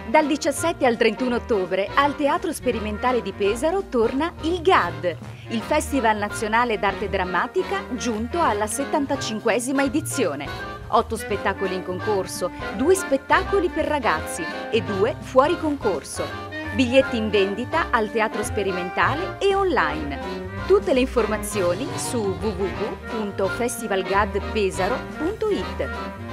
Dal 17 al 31 ottobre al Teatro Sperimentale di Pesaro torna il GAD, il Festival Nazionale d'Arte Drammatica giunto alla 75esima edizione. 8 spettacoli in concorso, 2 spettacoli per ragazzi e 2 fuori concorso. Biglietti in vendita al Teatro Sperimentale e online. Tutte le informazioni su www.festivalgadpesaro.it.